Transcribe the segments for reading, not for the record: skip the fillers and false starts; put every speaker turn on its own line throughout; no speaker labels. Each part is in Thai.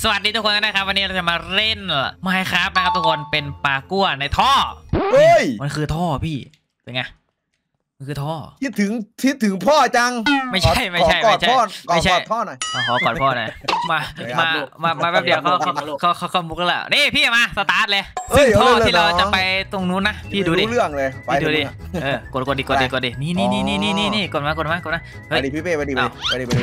สวัสดีทุกคนนะครับวันนี้เราจะมาเล่นMinecraftนะครับทุกคนเป็นปลากั้วในท่อ
เฮ้ย
มันคือท่อพี่เป็นไงมันคือท่อ
คิดถึงพ่อจัง
ไม่ใช่
กอดพ่อหน่อย
ขอกอดพ่อหน่อยมาแป๊บเดียวเขามุกแล้วแหละนี่พี่มาสตาร์ทเลยซึ่งท่อที่เราจะไปตรงนู้นนะพี่ดูดิ
เรื่องเลย
ไปดูดิกดดินี่กดมา
ไปดิพี่เป้ไปดิเฮ้ย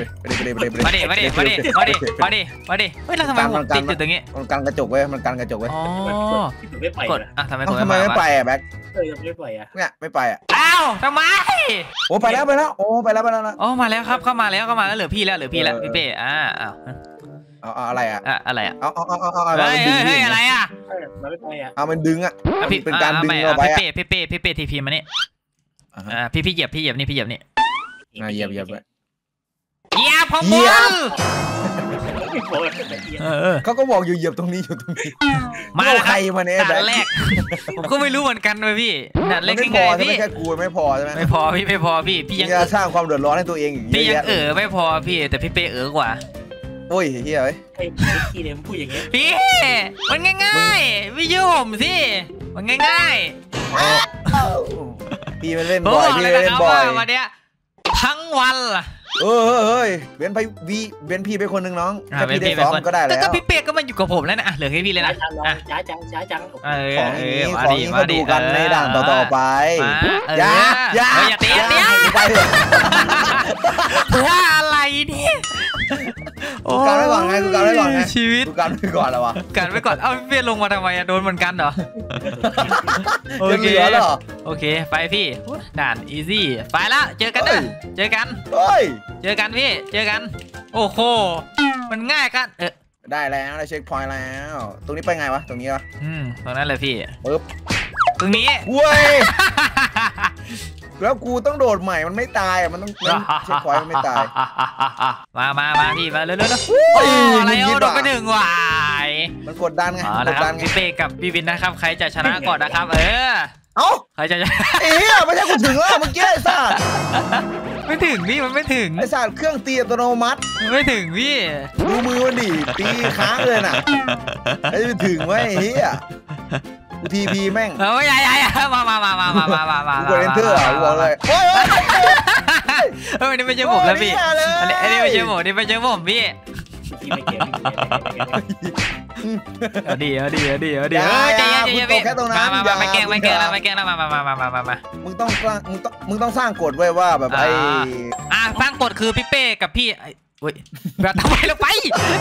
แล้วทำไมผมติดอยู่ตรงนี้
มันกันกระจกเว้ย
อ๋อกดทำไม
ไม่ไปอ่ะแบ็ค
ไม่ไปอ่ะ
เนี่ยไม่ไปอ่ะ
อ้าวทำไม
โอ้ไปแล้วโอ้ไปแล้วนะ
โอ้มาแล้วครับเข้ามาแล้วเหลือพี่แล้วพี่เป้
เอาอะไรอ่ะ
อะไรอ่ะ
เอา
เฮ้ยอะไรอ่ะ
มันไม่ไปอ่ะ
เอามันดึงอ่ะเป็นการดึงเราไป
พี่เป้ทีพีมานี่พี่เหยียบนี่เหยียบพอมือ
เขาก็บอกอยู่เหยียบตรงนี้
มา
ใครมาเนี่ย
ด่านแรกผมก็ไม่รู้เหมือนกันเลยพี่ด่านแรก
ไม่พอพี่แค่กูไม่พอใช่ไหม
ไม่พอพี่ยัง
สร้างความเดือดร้อนให้ตัวเอง
พี่ยังไม่พอพี่แต่พี่เป้กว่า
โอ้ยเฮ้ย
ไอ้พี่เนี่ยพูดอย่างเงี้ย
พี่มันง่ายๆพี่ยืมสิมันง่าย
พี่มันเล่นบ่อยพี่เล่นบ่อย
วันเนี้ยทั้งวันล่ะ
เฮ้ยเบนพี่ไปคนหนึ่งน้องถ้าพี่ได้ซ้อมก็ได้แล้ว
ก็พี่เป๊กก็มาอยู่กับผมแล้วนะเหลือแค่พี่เลยนะ
ช้าจัง
ของนี้มาดูกันในด่านต่อไปอย่า
ตีเพื่ออะไรเนี่ย
กูการไว้ก่อนไง
ชีวิต
กูการไว้ก่อนแล้ววะ
การไว้ก่อนเอาพี่เป๊กลงมาทำไมโดนเหมือนกันเหรอโอเคไปพี่ด่านอีซี่ไปแล้วเจอกันพี่เจอกันโอ้โหมันง่ายกัน
ได้แล้วได้เช็คพอยต์แล้วตรงนี้ไปไงวะตรงนี้วะ
ตรงนั้นเลยพี่
ปึ๊บ
ตรงนี้
เว้ยแล้วกูต้องโดดใหม่มันไม่ตายมันต้องเช็คพอยต์มันไม่ตาย
มาพี่มาเร็วอะไรโดนไปถึงวาย
มันกดดันไง
พี่เป้กับพี่วินนะครับใครจะชนะก่อนนะครับใครจะ
ไม่ใช่กูถึงแล้วเมื่อกี้ไอ้สัตว์
ไม่ถึงพี่มันไม่ถึง
ไอ้สัตว์เครื่องตีอัตโนมัติ
ไม่ถึงพี่
ดูมือมันดิตีค้างเลยน่ะไอ้ไม่ถึงไว้เฮียกูทีพีแม่ง
ใหญ่มา
กูเล่นเถอะกูบอกเลย
นี่ไม่ใช่ผมแล้วพี่อันนี้ไม่ใช่ผมนี่ไม่ใช่ผมพี่ดีใจเย็น
แค่ตรงนั้น
มาไม่แกล้งมา
มึงต้องสร้างกฎไว้ว่าแบบไอ้
สร้างกฎคือพี่เป้กับพี่แบบทำไมเราไป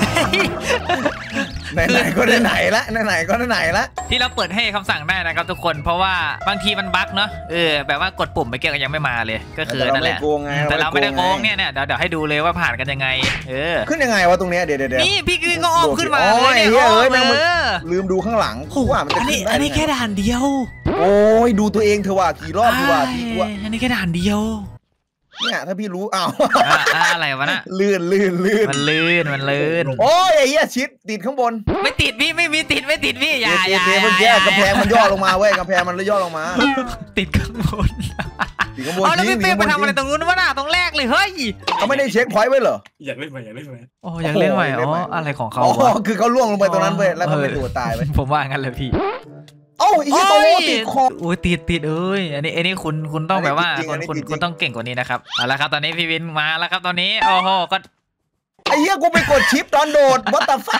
ไหนก็ไหนละ
ที่เราเปิดให้คำสั่งได้นะครับทุกคนเพราะว่าบางทีมันบั๊กเนาะแบบว่ากดปุ่มไปเกี่ยวกันยังไม่มาเลยก็คือนั่นแหละแต่เราไม่ได้โกงเนี่ยเดี๋ยวให้ดูเลยว่าผ่านกันยังไง
ขึ้นยังไงวะตรงนี้เดี๋ยว
นี่พี่ก็ออกขึ้นมา
ลืมดูข้างหลังว่ามันจะขึ้นได้
อันนี้แค่ด่านเดียว
โอ้ยดูตัวเองเถอะว่ากี่รอบดีว่า
อันนี้แค่ด่านเดียว
เนี่ยถ้าพี่รู้
อะไรวะน่ะ
ลื่น
มันลื่น
โอ้ยไอ้เหี้ยชิดติดข้างบน
ไม่ติดพี่ไม่มีติดไม่ติดพี่อย่า
มันแย่กำแพงมันย่อลงมาเว้ยกำแพงมันย่อลงมา
ติดข้างบนแล้วพี่เป้ไปทำอะไรตรงนู้นวะน่ะตรงแรกเลยเฮ้ย
เขาไม่ได้เช็คพอยต์ไว้เหรอ
อยากเล่นใหม่
อ๋ออยากเล่นใหม่อะไรของเขา
คือเขาล่วงลงไปตรงนั้นเว้ยแล้วเขาไม่ตัวตายไป
ผมว่างั้นเลยพี่
โอ้ยติดคอ
โอ้ยติดอันนี้คุณต้องแบบว่าคุณต้องเก่งกว่านี้นะครับเอาละครับตอนนี้พี่วินมาแล้วครับตอนนี้โอ้โหก็
ไอ้เหี้ยกูไปกดชิปตอนโดดวัตถุฟัก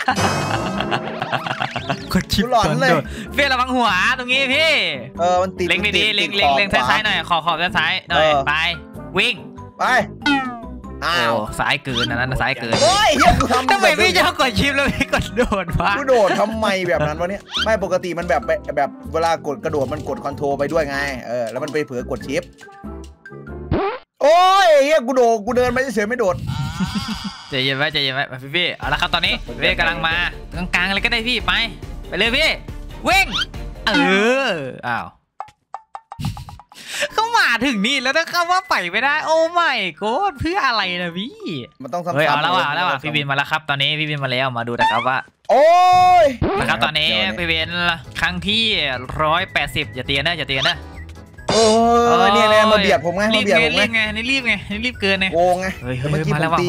กดชิป
หลอนเลย
เฟี้ยระวังหัวตรงนี้พี่
มันติด
เล็งดีๆเล็งซ้ายหน่อยขอบซ้ายหน่อยไปวิ่ง
ไป
ซ้ายเกินนั้นซ้ายเกิน
โอ้ยเฮียกูท
ำไมพี่จะกดชิปแล้วพี่กดโดดวะ
กูโดดทำไมแบบนั้นวะเนี่ยไม่ปกติมันแบบเวลากดกระโดดมันกดคอนโทรลไปด้วยไงแล้วมันไปเผลอกดชิปโอ้ยเฮียกูเดินไปเฉยไม่โดด
ใจเย็นไว้พี่เอาละครับตอนนี้พี่กำลังมากลางอะไรก็ได้พี่ไปเลยพี่วิ่งอ้าวเขามาถึงนี่แล้วถ้าเขาว่าไปไม่ได้โอ้ไม่โกดเพื่ออะไรนะพี่
มันต้องซ้ำ
เอาแล้วพี่วินมาแล้วครับตอนนี้พี่วินมาแล้วมาดูนะครับว่า
โอ้ย
นะครับตอนนี้พี่วินครั้งที่180อย่าเตียนนะ
ยเนี่ยมาเบียดผมไงมาเบียดผมไง
นี่รีบไงนี่รีบเกินไง
โกงไง
เฮ้ยมาแล้ว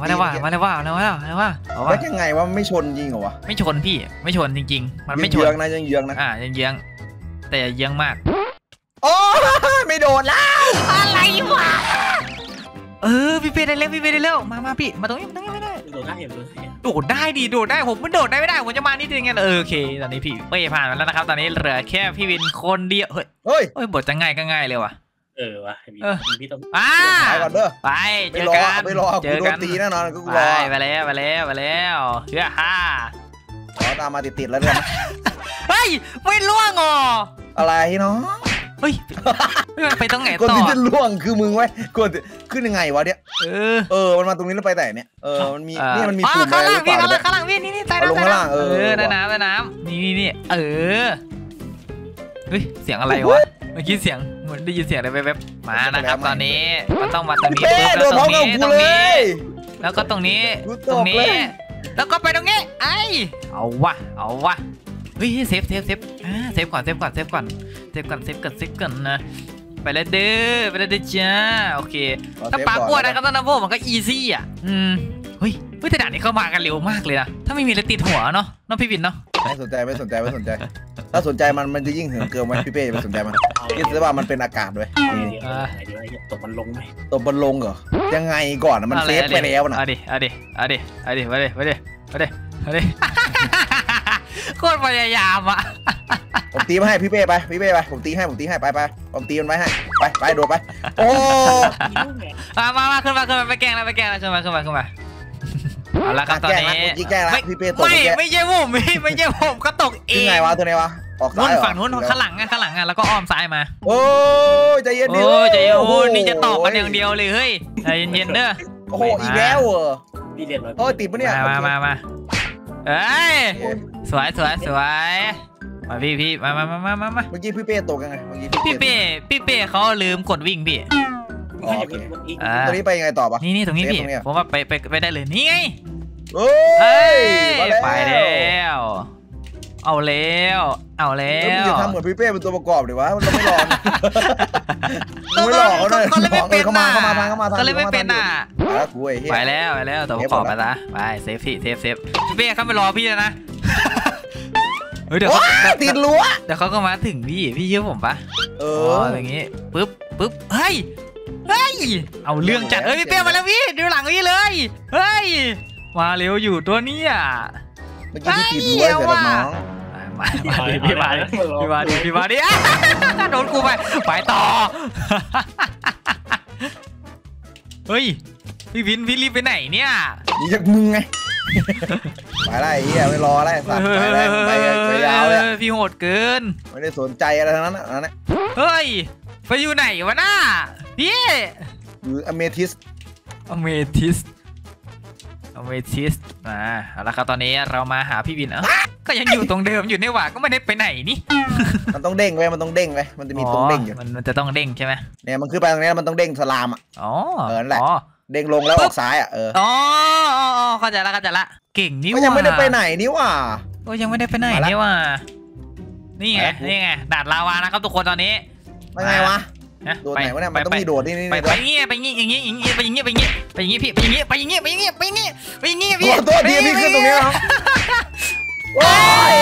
ว่า
ยังไงว่าไม่ชนจริงเหรอวะ
ไม่ชนพี่ไม่ชนจริงๆมันไม่ชน
เยื้องนะยังเยื้องนะ
ยังเยื้องแต่เยื้องมาก
โอ้ไม่โดนแล้ว
อะไรวะพี่เป้ได้เร็วพี่เป้ได้เร็วมาพี่มาตรงนี้ไม่ได้
โดดได้
ดิโดดได้ผมมันโดดได้ไม่ได้ผมจะมานิดนึงไงโอเคตอนนี้พี่เป้ผ่านมาแล้วนะครับตอนนี้เหลือแค่พี่วินคนเดียวเฮ้ยบทจะง่ายก็ง่ายเลยว่ะ
วะพี่ต้อง
ไปก่อนเด้อ
ไปเจอกัน
ไปรอกูโดนตีแน่นอนกูรอ
ไปแล้วเฮ้ยฮ่า
ตามมาติดแล้วเนี่ย
เฮ้ยไม่ล่วงอ๋อ
อะไรเนาะ
เฮ้ยไปตรงไหนต่อ
คนที่จะล่วงคือมึงไว้กดขึ้นยังไงวะเนี่ยมันมาตรงนี้แล้วไปไหนเนี่ยมันมีนี่มันมีปุ่มอะไรหรือเปล่า
ข้างล่างพี่นี่ใต้น้ำได้น้ำนี่เฮ้ยเสียงอะไรวะเมื่อกี้เสียงเหมือนได้ยินเสียงอะไรแวบๆมานะครับตอนนี้มันต้องมาตรงนี้แล้วตรงนี้แล้วก็ตรงนี้แล้วก็ไปตรงนี้ไอเอาวะเฮ้ยเซฟก่อนนะไปเลยเด้อจ้าโอเคถ้าปากกวดนะครับตอนนั้นพวกมันก็อีซี่อ่ะเฮ้ยแต่ด่านนี้เข้ามากันเร็วมากเลยนะถ้าไม่มีอะไรติดหัวเนาะน้องพี่วินเนาะ
ไม่สนใจถ้าสนใจมันจะยิ่งเหิมเกินมันพี่เป้ไม่สนใจมันคิดซะว่ามันเป็นอากาศด้วย
ตบมันลงไหม
ตบมันลงเหรอยังไงก่อนมันเซฟไปแล้วนะ
เอาดิไปดิโคตรพยายามอ่ะ
ผมตีมาให้พี่เป้ไปผมตีให้ไปผมตีมันไว้ให้ไปโดดไปโอ้
มาขึ้นมาไปแกงแล้วขึ้นมาเอาละครับตอนนี้
พี่เป้ตก
ไม่ใช่ผมก็ตกเอง
ไงวะตัวไหนวะออกซ้าย
ฝั่งนู้นข้างหลังแล้วก็อ้อมซ้ายมา
โอ้ใจเย็นดิ
นี่จะตอกกันอย่างเดียวเลยเฮ้ยใจเย็นเด้อ
โอ้โหอีกแล้ว
พี่เรียน
ติดปะเนี่ย
มาเอ้ยสวยมาพี่มา
เมื่อกี้พี่เป้ตกยังไง
พี่เป้เขาลืมกดวิ่งพี่
ตรงนี้ไปยังไงต่อปะ
นี่ตรงนี้พี่ผมว่าไปได้เลยนี่ไงไปแล้วเอาแล้ว
จะทำเหมือนพี่เป้เป็นตัวประกอบดิวะเราไม่หลอกไม่หลอกเขาเลยเข้ามา
ก็เลยไม่เป็นอ่ะไปแล้วตัวประกอบไปซะไปเซฟพี่เป้เขาไปรอพี่นะ
เดี๋ยวติดรั้ว
เดี๋ยวเขาก็มาถึงพี่เชื่อผมปะอย่างงี้ปึ๊บเฮ้ยเอาเรื่องจัดพี่เป้มาแล้วพี่ดูหลังพี่เลยเฮ้ยมาเร็วอยู่ตัวนี้อ่ะ
เมื่อกี้ที่ติดรั้วเสร็จแล้วน้อง
พี่มาดิโดนกูไปต่อเฮ้ยพี่วินพี่รีบไปไหนเนี่ย
นี่จากมึงไงไปไล่ไม่รอไล่สัตว์ไปยาวเลย
พี่โหดเกิน
ไม่ได้สนใจอะไรทั้งนั้นนะ
เฮ้ยไปอยู่ไหนวะน้าพี่
อยู่อเมทิส
มาเอาละครับตอนนี้เรามาหาพี่วินก็ยังอยู่ตรงเดิมอยู่ในหว่าก็ไม่ได้ไปไหนนี่
มันต้องเด้งไว้มันจะมีตรงเด้งอยู่
มันจะต้องเด้งใช่ไหม
เนี่ยมันขึ้นไปตรงนี้มันต้องเด้งสลามอ่ะนั่นแหละเด้งลงแล้วออกซ้ายอ่ะ
เข้าใจละเก่งนี่ว่า
ยังไม่ได้ไปไหนนี่ว่า
ยังไม่ได้ไปไหนนี่ว่านี่ไงด่านลาวานะครับทุกคนตอนนี้
ไปไงวะโดดไหนวะเนี่ยมันต้องมีโดดนี่
ไปงี้พี่
ตัวดีพี่ขึ้นตรงนี้แล้วโอ้ย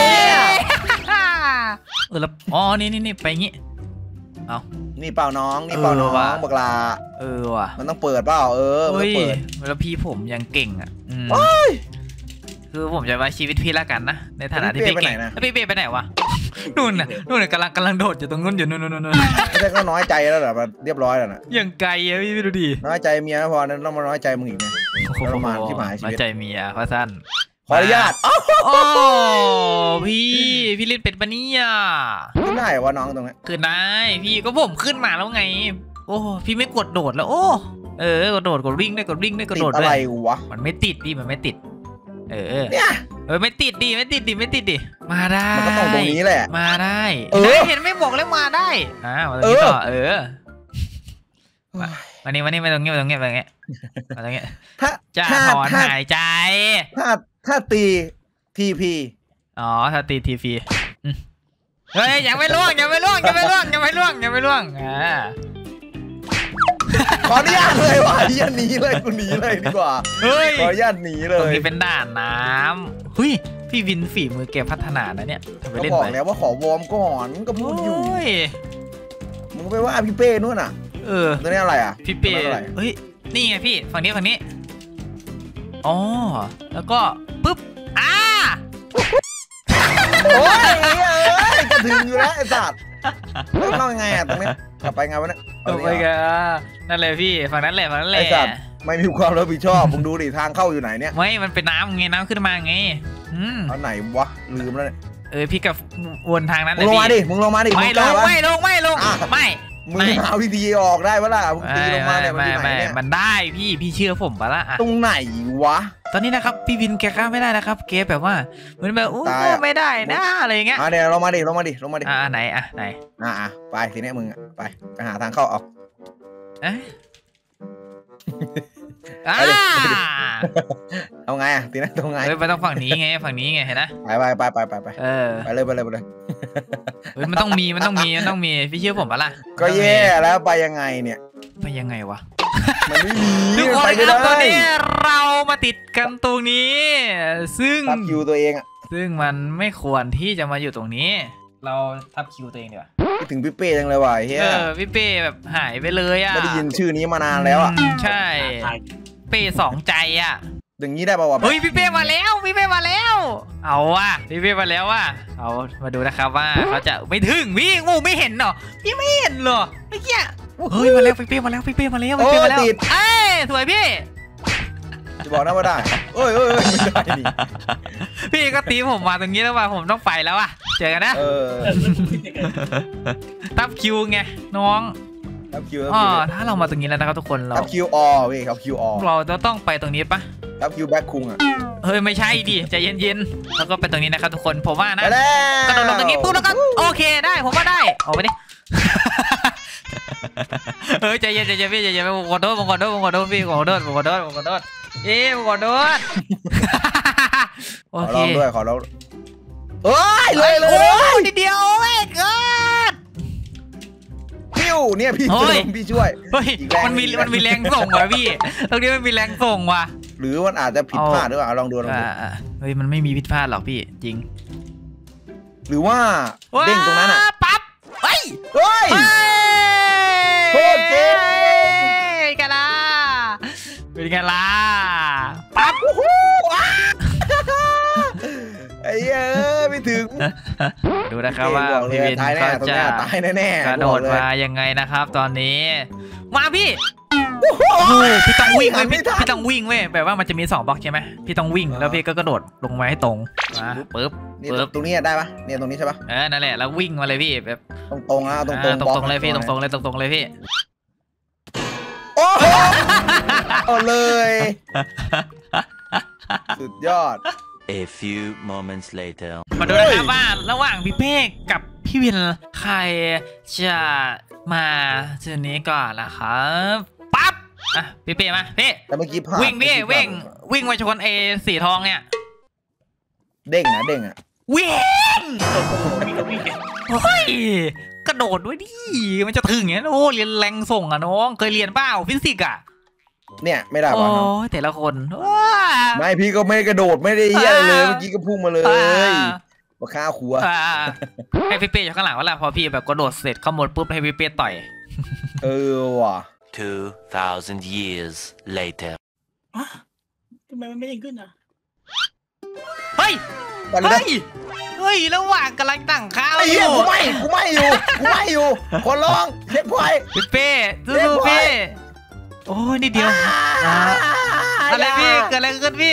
แล้วนี่ไปงี้เอา
นี่เปล่าน้องบักลา
ว่ะ
มันต้องเปิดเปล่ามันเปิด
แล้วพี่ผมยังเก่งอ่ะคือผมจะไว้ชีวิตพี่ละกันนะในฐานะที่พี่เก่งพี่เป้ไปไหนวะนู่นกำลังโดดอยู่ตรงนู้นอยู่นู่น
ไม่ใช่ก็น้อยใจแล้วเหรอเรียบร้อยแล้วนะ
ยังไกลอะพี่ดูดิ
น้อยใจเมียพอนั้นต้องมาน้อยใจมึงอีกไงประมาณที่หมายชีวิต
น้อยใจเมียเพราะสั้น
ขออนุญาต
โอ้พี่เล่นเป็ดปะเนี่ย
ขึ้นได้วะน้องตรงนี้
ขึ้นได้พี่ก็ผมขึ้นมาแล้วไงโอ้พี่ไม่กดโดดแล้วกดโดดกดวิ่งได้กดโดดด้วย
อะไรวะ
มันไม่ติดพี่มันไม่ติด
เนี่ย
ไม่ติดดิมาได้
มันก็ต้องตรงนี้แหละ
มาได้เห็นไม่บอกแล้วมาได้มาตรงนี้ต่อวันนี้มาตรงนี้จะถอนหายใจ
ถ้าตีทีพี
ถ้าตีทีพีเฮ้ยยังไม่ล่วงยังไม่ล่วงยังไม่ล่วงยังไม่ล่วงยังไม่ล่วง
ขออนุญาตเลยว่ะอย่าหนีเลยกูหนีเลยดีกว่า
เฮ้ย
ขออนุญาตหนีเลย
ตรงนี้เป็นด่านน้ำเฮ้ยพี่วินฝีมือแกพัฒนานะเนี่ย
ก็บอกแล้วว่าขอวอร์มก่อนก็พูดอยู่มึงไปว่าพี่เป้นู่นอ่ะตัวนี้อะไรอ่ะ
พี่เป้เฮ้ยนี่ไงพี่ฝั่งนี้อ๋อแล้วก็ปุ๊บ
โอ้ยจะถึงอยู่แล้วไอ้สัตว์ต้องยังไงอ่ะตรงนี้กลับไปไงวะเนี่ย
ไปกันนั่นเลยพี่ฝั่งนั้นแหละไอ้
สัตว์ไม่มีความรับผิดชอบมึงดูดิทางเข้าอยู่ไหนเนี่ย
ไม่มันเป็นน้ำไงน้ำขึ้นมาไง
เอาไหนวะลืมแล้วเนี่ย
พี่กับวนทางนั้น
เลยพี่มึงลงมาดิ
ไม่ลงไม่
มึงหาวิธีออกได้ปะล่ะมึงตีลงมาเนี่ย
มันได้พี่เชื่อผมปะล่ะ
ตรงไหนวะ
ตอนนี้นะครับพี่วินแกข้ามไม่ได้นะครับแกแบบว่าเหมือนแบบโอ้ไม่ได้นะอะไรเงี้ย
เดี๋ยวลงมาดิ
ไหน
ไปทีนี้มึงไปหาทางเข้าออกเอาไงทีนั้นตรงไง
ไปต้องฝั่งนี้ไงเห็นนะ
ไปไปเลย
มันต้องมีพี่เชื่อผมปะล่ะ
ก็แย่แล้วไปยังไงเนี่ย
ไปยังไงวะ
มันไม่มี
ทุกคนครับตอนนี้เรามาติดกันตรงนี้ซึ่ง
ทับคิวตัวเองอ่ะ
ซึ่งมันไม่ควรที่จะมาอยู่ตรงนี้เราทับคิวตัวเองดีกว่า
ถึงพี่เป้จังเลยว่ะเฮ้ย
พี่เป้แบบหายไปเลยอ่ะ
ไม่ได้ยินชื่อนี้มานานแล้วอ่ะ
ใช่เป้สองใจอ่ะ
อย่างนี้ได้ป่าววะ
เฮ้ยพี่เป้มาแล้วเอาว่ะพี่เป้มาแล้วว่ะเอามาดูนะครับว่าเขาจะไม่ถึงพี่งูไม่เห็นหรอพี่ไม่เห็นหรอเมื่อกี้เฮ้ยมาแล้วพี่เป้มาแล้ว
ติด
สวยพี่
จะบอกนะว่าได้เอ้ยไม่ได้ดิ
พี่ก็ตีผมมาตรงนี้แล้วว่าผมต้องไปแล้วอ่ะเจอกันนะทับคิวไงน้อง
ทับคิว
ถ้าเรามาตรงนี้แล้วนะครับทุกคนเรา
ทับคิวเว้ยครับคิว
เราจะต้องไปตรงนี้ปะ
ทับคิวแบ็คคุงอ่ะ
เฮ้ยไม่ใช่ดิใจเย็นๆแล้วก็ไปตรงนี้นะครับทุกคนผมว่านะกระโดดลงตรงนี้ปุ๊บแล้วก็โอเคได้ผมว่าได้ออกไปดิใจเย็นพี่ใจเย็นผมขอโทษพี่ขอโทษขอโทษโอเค
ขอร้องเลย
นิดเดียวเกิด
พิ้วเนี่ยพี่ช่วย
มันมีแรงส่งว่ะพี่ตรงนี้มันมีแรงส่งว่ะ
หรือมันอาจจะผิดพลาดหรือเปล่าลองดู
เฮ้ยมันไม่มีผิดพลาดหรอกพี่จริง
หรือว่าเด้งตรงนั้นอ่ะ
ปั๊บเฮ้ย
โคตรเจ๋ง
เป็นไงล่ะปั๊บ
ไอ้ไม่ถึง
ดูนะครับว่าพี่วินเขาจะ
ตายแน่
กระโดดมายังไงนะครับตอนนี้มาพี่พี่ต้องวิ่งเลยพี่ต้องวิ่งเว้ยแบบว่ามันจะมี2บล็อกใช่ไหมพี่ต้องวิ่งแล้วพี่ก็กระโดดลงมาให้ตรงมาปึ๊บ
ตรงนี้ได้ปะเนี่ยตรงนี้ใช่ปะ
นั่นแหละแล้ววิ่งมาเลยพี่แบบ
ตรงๆนะต
รงเลยพี่ตรงเลยพี่
โอ้เลยสุดยอด
A few moments later
มาดูนะครับว่าระหว่างพี่เป้กับพี่วินใครจะมาจุดนี้ก่อนล่ะครับปั๊บพี่เป้มาพี่
แต่เมื่อกี้
วิ่งไปชนสีทองเนี่ย
เด้งอ่ะ
วิ่งเฮ้ยกระโดดด้วยดิมันจะถึงอย่างนี้โอ้เรียนแรงส่งอ่ะน้องเคยเรียนเปล่าฟิสิกส์อ่ะ
เนี่ยไม่ได้
ป่ะโอ้แต่ละคน
ไม่พี่ก็ไม่กระโดดไม่ได้เหี้ยเลยเมื่อกี้ก็พุ่งมาเลยว่าข้าขัว
ให้พี่เป้อยู่ข้างหลังว่าล่ะพอพี่แบบกระโดดเสร็จเข้าหมดปุ๊บให้พี่เป้ต่อย
ว่ะ
2,000 years later
ทำไมมันไม่ยังขึ้นอ่ะ
เฮ้ยระหว่างกำลังตั้งข้าว
อยู่กูไม่อยู่คนร้องเช็คพอยต์
พี่เป้สู้ๆพี่โอ้ยนิดเดียวอะไรพี่เกิดอะไรขึ้นพี่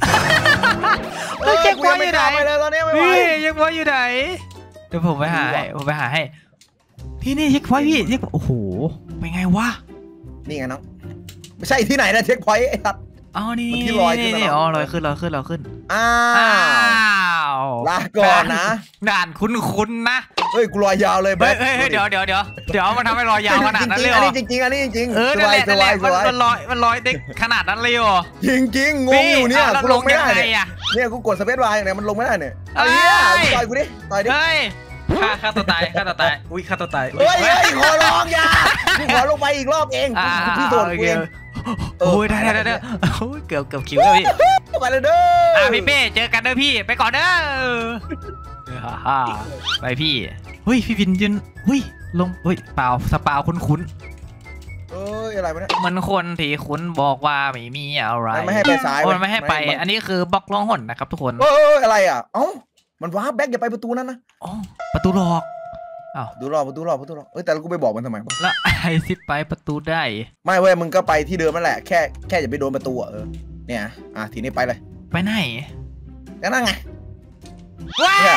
เช็คพอยต์อยู่ไหนพี่เช็คพอยต์อยู่ไหนเดี๋ยวผมไปหาให้พี่นี่เช็คพอยต์พี่เช็คโอ้โหเป็นไงวะ
นี่ไงน้องไม่ใช่ที่ไหนนะเช็คพอยต์ไอ้สัตว์
นี่
ที่ลอยขึ้น
ลอยขึ้น
อ้าวลาก่อนนะ
ด่านคุ้นนะ
เฮ้ยกูลอยยาวเลย
เดี๋ยวมันทำให้ลอยยาวขนาดนั้นเลยเหรอ
อันนี้จริง
นั่นแหละมันลอยได้ขนาดนั้นเลยเหรอ
จริงงงอยู่เนี่ยกูลงไม่ได้เนี่ยกูกดสเปซบาร์อย่างไรมันลงไม่ได้เนี่ยอะไรเนี่ยต่อยกูดิ
ฆ่าตัวตายอุ้ยฆ่าตัวตาย
เฮ้ยขอลองอย่าขอลงไปอีกรอบเองพี่โดนเอง
โอ้ยได้เกือบคิวแล้วพี่
ไปเลยเด้อ
พี่เป้เจอกันเด้อพี่ไปก่อนเด้อไปพี่เฮ้ยพี่วินยืนเฮ้ยลงเฮ้ยเปล่าสปาวคุ้น
อะไรวะเนี่ย
มันคนที่คุ้นบอกว่าไม่มีอะไร
ไม่ให้ไปซ้าย
มันไม่ให้ไปอันนี้คือบล็อกล่องหนนะครับทุกคน
อะไรอ่ะเอ้ามันว้าแบ็คอย่าไปประตูนั้นนะ
อ๋อประตูหลอก
ประตูหลอกแต่กูไปบอกมันทำไม
แล้วไอ้ซิปไปประตูได้
ไม่เว้ยมึงก็ไปที่เดิมนั่นแหละแค่อย่าไปโดนประตูเนี่ยทีนี้ไปเลย
ไปไหน
ก็นั่งไงเนี่ย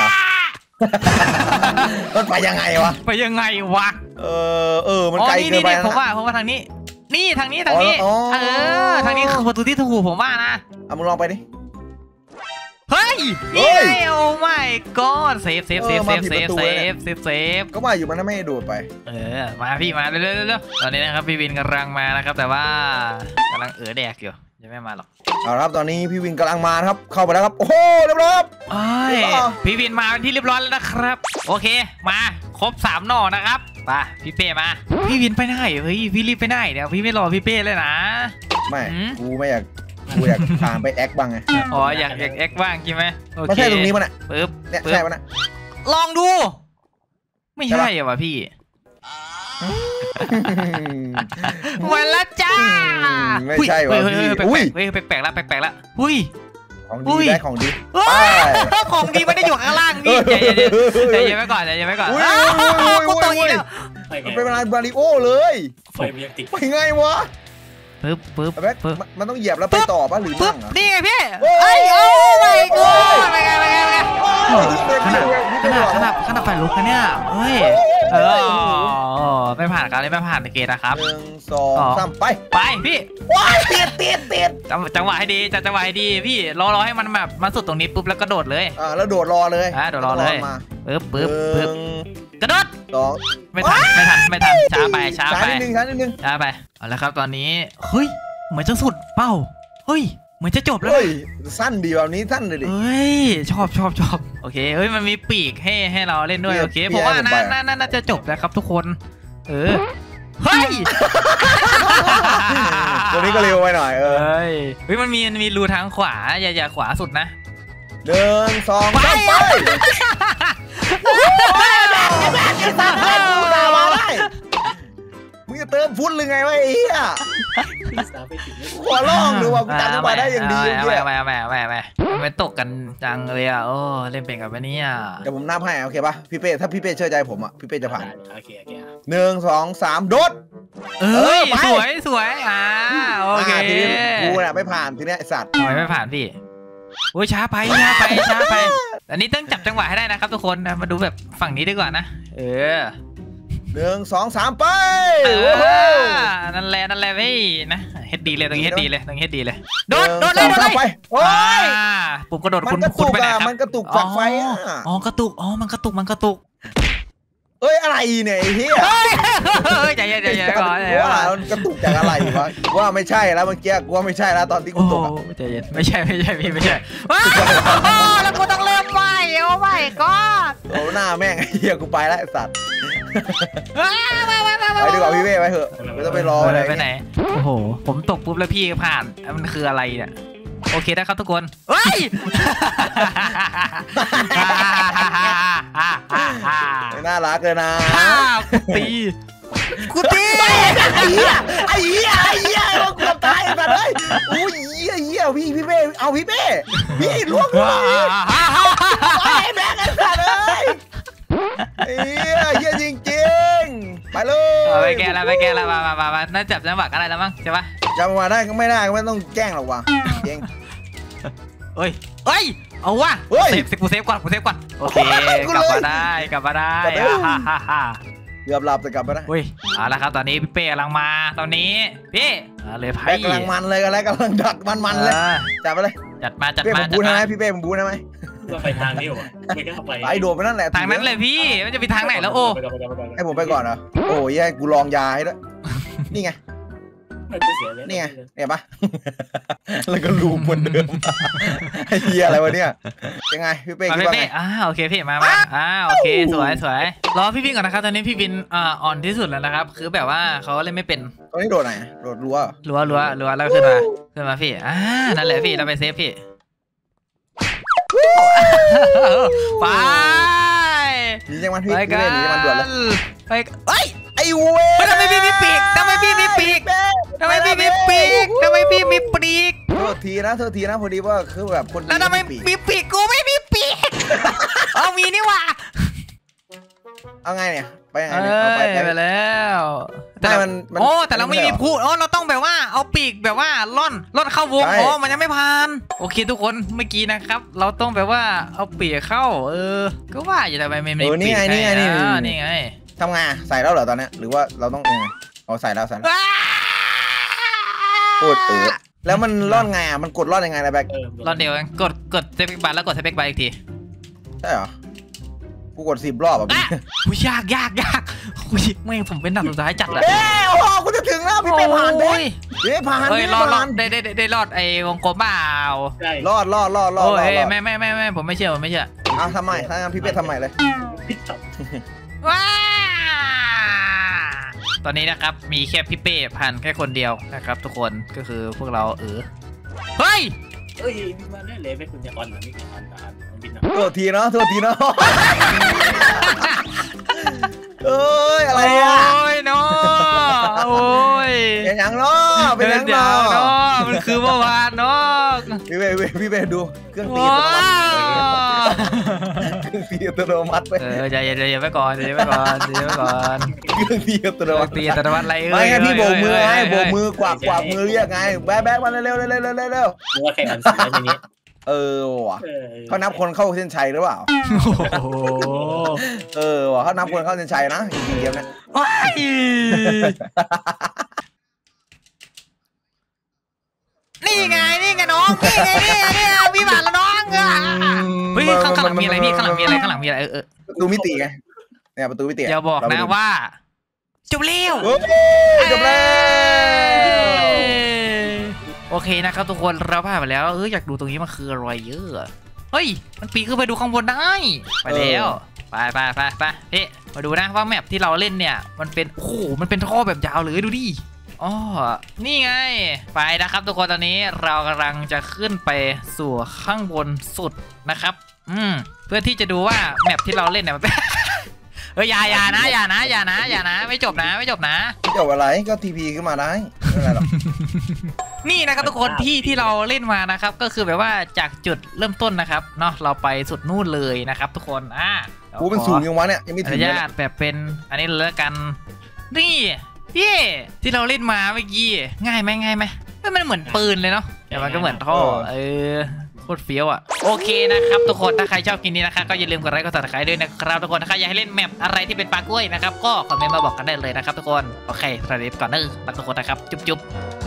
มันไปยังไงวะ
มัน
มันไกลเกินไป
ผมว่าทางนี้ทางนี้ทางนี้คือประตูที่ถูกผมว่านะ
มึงลองไปดิ
เฮ้ยนี่ไงโอ้ my god เซฟ
ก็มาอยู่มันไม่ให้โดดไป
มาพี่มาเร็วตอนนี้นะครับพี่วินกำลังมานะครับแต่ว่ากำลังแดกอยู่ยังไม่มาหรอก
เอาครับตอนนี้พี่วินกำลังมาครับเข้าไปแล้วครับโอ้โหเรียบร้อย
พี่วินมาเป็นที่เรียบร้อยแล้วนะครับโอเคมาครบ3 หน่อนะครับไปพี่เป้มาพี่วินไปไหนเฮ้ยพี่รีบไปไหนเดี๋ยวพี่ไม่รอพี่เป้เลยนะ
ไม่กูไม่อยากผ่านไปแอคบ้างไง
อยากแอคบ้างใช่ไหม
ไม่ใช่ตรงนี้มันอ่ะ
ปึ๊บ
เนี่ยใช่มันอ่ะ
ลองดูไม่ใช่เหรอพี่วันละจ้า
ไม่ใช่วะพี่
อุ้ยแปลกละอุ้ย
ของดีได้ของดี
ของดีไม่ได้อยู่ข้างล่างพี่ใจเย็นไว้ก่อน
กูตกอีกแล้วเป็นเวลาบาริโอเลย
ไฟมันยังติด
ไปไงวะ
ปึ๊บ
มันต้องเหยียบแล้วไปต่อป่ะหรือนั่ง
นี่ไงพี่โอ้my god ไปไงขนาดไฟลุกนะเนี่ยเฮ้ยไม่ผ่านกันเลยไม่ผ่านเกตนะครับ
1 2 3ไป
พี่
ว้ายติด
จังหวะให้ดีจังหวะให้ดีพี่รอให้มันแบบมาสุดตรงนี้ปุ๊บแล้วกระโดดเลย
แล้วโดดรอเลย
โดดรอเลยปึ๊บกระโดด
2
ไม่ทันช้าไป
นิดนึง
ไปเอาละครับตอนนี้เฮ้ยเหมือนจะสุดเป้าเฮ้ยเหมือนจะจบแล้ว
สั้นดีแบบนี้สั้นเลยดิ
เฮ้ยชอบโอเคเฮ้ยมันมีปีกให้เราเล่นด้วยโอเคผมว่าน่าจะจบแล้วครับทุกคนเฮ้ย
ตัวนี้ก็เร็วไปหน่อย
เฮ้ยมันมีรูทางขวาอย่าขวาสุดนะ
1 2 3ไปมึงจะเติมฟุตหรือไงวะไอ้เหี้ยขอร้องดูว่ากูจำจังหวะได้อย่างดี
ไม่ตกกันจังเลยเล่นเป็นกับไปเนี่ย
เดี๋ยวผมนับให้โอเคป่ะพี่เป้ถ้าพี่เป้เชื่อใจผมพี่เป้จะผ่าน
โอเค
1 2 3โดด
สวยโอเค
กูน่ะไม่ผ่านทีเนี้ยไอสัตว์
ไม่ผ่านพี่โอ้ยช้าไปอันนี้ต้องจับจังหวะให้ได้นะครับทุกคนนะมาดูแบบฝั่งนี้ดีกว่านะ
1 2 3ไป
นั่นแหละพี่นะเฮ็ดดีเลยตรงนี้เฮ็ดดีเลยโดด
ไปโอ้ย
ปุ่มกระโดด
คุณไปไหนครับมันกระตุกฝักไฟ
กระตุกมันกระตุก
อะไรเนี่ยไอ้เหี้ย
ใจเย็นก่อน
ว่ามันกระตุกจากอะไรวะว่าไม่ใช่แล้วเมื่อกี้กูว่าไม่ใช่แล้วตอนที่กูตก
ใจเย็นไม่ใช่พี่ไม่ใช่แล้วกูต้องเริ่มใหม่โอ้ my god
หน้าแม่งไอ้เหี้ยกูไปแล้วไอ้สัตว์ไปดีกว่าพี่เว้ไปเถอะไม่ต้องไปรออะไร
ไปไหนโอ้โหผมตกปุ๊บแล้วพี่ผ่านมันคืออะไรเนี่ยโอเคนะครับทุกคนเฮ้ย
น่ารักเลยนะ
กูตี
ไอ้เหี้ยเราเกือบตายไปเลยอุ้ยเหี้ยพี่เป้เอาพี่เป้พี่ล่วงเลยไอ้แม่งไอ้สัตว์เลยเหี้ยจริงไปเลย
ไปแก้แล้วมาน่าจับจังหวะอะไรแล้วมั้งใช่ปะ
จับมาได้ก็ไม่ได้ก็ไม่ต้องแกล้งหรอกว่ะเก่ง
เฮ้ยเอาว่ะกูเซฟก่อนโอเคกลับมาได้เ
กือบหลับแต่กลับมาได้
เอาละครับตอนนี้พี่เป้กำลังมาตอนนี้พี่เลยไพ่
กำลังมันเลยกำลังดักมันเลยจับไปเลย
จัดมา
บูนะไหมพี่เป้บูนะไหม
ก็ไปทางนี้วะไม่ก็
ไปโดดไปนั่นแหละ
ทางนั้นเลยพี่มันจะไปทางไหนแล้วโอ้
ให้ผมไปก่อนเหรอโอ้ยกูลองยาให้ด้วยนี่ไงนี่ไงเนี่ยปะแล้วก็ลูปเหมือนเดิมไอ้เหี้ยอะไรวะเนี่ยยังไงพี่เป้คิดว่าไง
โอเคพี่มาโอเคสวยรอพี่วินก่อนนะครับตอนนี้พี่วินอ่อนที่สุดแล้วนะครับคือแบบว่าเขาเล่นไม่เป็น
ตอนนี้โดดไหนโดดรั้ว
แล้วขึ้นมาพี่นั่นแหละพี่เราไปเซฟพี่ไป
นี่ยังมันพี่นี่ยังมันด่วนเลย
ไปเฮ้ย
ไอ้เว้ย
ทำไมพี่มีปีกทำไมพี่มีปีกโทษ
ทีนะพอดีว่าคือแบบคน
แล้วทำไมมีปีกกูไม่มีปีกเอามีนี่ว่ะ
เอาไงเนี่ยไปยังไง
ไปแล้วแต่เราไม่มีพูดเราต้องแบบว่าเอาปีกแบบว่าล่อนเข้าวงมันยังไม่ผ่านโอเคทุกคนเมื่อกี้นะครับเราต้องแบบว่าเอาปีกเข้าก็ว่าอยู่แต่ไม่มีปีก
นี่
ไง
ทำไงใส่แล้วเหรอตอนนี้หรือว่าเราต้องยังไงเอาใส่แล้วพูดแล้วมันร่อนไงมันกดร่อนยังไงนะแบ็ค
ร่อนเดียวกดเซฟบาร์แล้วกดเซฟบาร์อีกที
ใช่เหรอกูกด10 รอบอ่ะ
ยากไม่ผมเป็นหนักสุดท้ายจัดเลย
โอ้โหกูจะถึงแล้วพี่เป้ผ่านเลยผ่าน
รอดได้รอดไอ้วงกลมเปล่าร
อด
ไม่ผมไม่เชื่อ
เอาทำไมถ้างั้นพี่เป้ทำไมเลย
ว้าตอนนี้นะครับมีแค่พี่เป้ผ่านแค่คนเดียวนะครับทุกคนก็คือพวกเราเฮ้ย
มาได้เลยไม่คุณจะออนหรือไม่ออนบินนะ
โทษทีเนาะเอ้ยอะไรอ่ะ
โอ้ยเนาะโอ้ย
เป็นยังเนาะ
มันคือเมื่อวานเนาะ
พี่เป้ดูเครื่องตีอัตโนมัติไป
ใจเย็นไปก่อนเครื่องตีอัตโนมัติอะไร
ไม่ไงพี่โบกมือให้โบกมือกวาดมือเรียกไงแบ๊กมาเร็ว
ว่าแข่งกันสิแล้วนี้
ว่ะเขานับคนเข้าเส้นชัยหรือเปล่าว่ะเขานับคนเข้าเส้นชัยนะจริงๆนะ
นี่ไงน้องนี่พี่บาทแล้วน้องเฮ้ยข้างหลังมีอะไรพี่ข้างหลังมีอะไร
ประตูมิติไงเนี่ยประตูมิติ
อย่าบอกนะว่าจบแล้วโอเคนะครับทุกคนเราผ่านไปแล้วอยากดูตรงนี้มันคืออะไรเยอะเฮ้ยมันปีนขึ้นไปดูข้างบนได้ไปแล้วไปพี่มาดูนะว่าแมปที่เราเล่นเนี่ยมันเป็นมันเป็นท่อแบบยาวเลยดูดินี่ไงไปนะครับทุกคนตอนนี้เรากำลังจะขึ้นไปสู่ข้างบนสุดนะครับเพื่อที่จะดูว่าแมปที่เราเล่นเนี่ยมันเป็นอย่านะไม่จบนะ
จบอะไรก็ทีพีขึ้นมาได้ไม่เป็นไรหรอก
นี่นะครับทุกคนที่เราเล่นมานะครับก็คือแบบว่าจากจุดเริ่มต้นนะครับเนาะเราไปสุดนู่นเลยนะครับทุกคน
กูเป็นสูงยังวะเนี่ยยังไม่ถึง
ระยะแบบเป็นอันนี้เลยกันนี่ที่เราเล่นมาเมื่อกี้ง่ายไหมมันเหมือนปืนเลยเนาะแต่มันก็เหมือนท่อโคตรเฟี้ยวโอเคนะครับทุกคนถ้าใครชอบกินนี้นะครับก็อย่าลืมกดไลค์กดซับสไครต์ด้วยนะครับทุกคนถ้าใครอยากให้เล่นแมปอะไรที่เป็นปลากล้วยนะครับก็คอมเมนต์มาบอกกันได้เลยนะครับทุกคนโอเคสวัสดีก่อนรักทุกคนนะครับจุ๊บ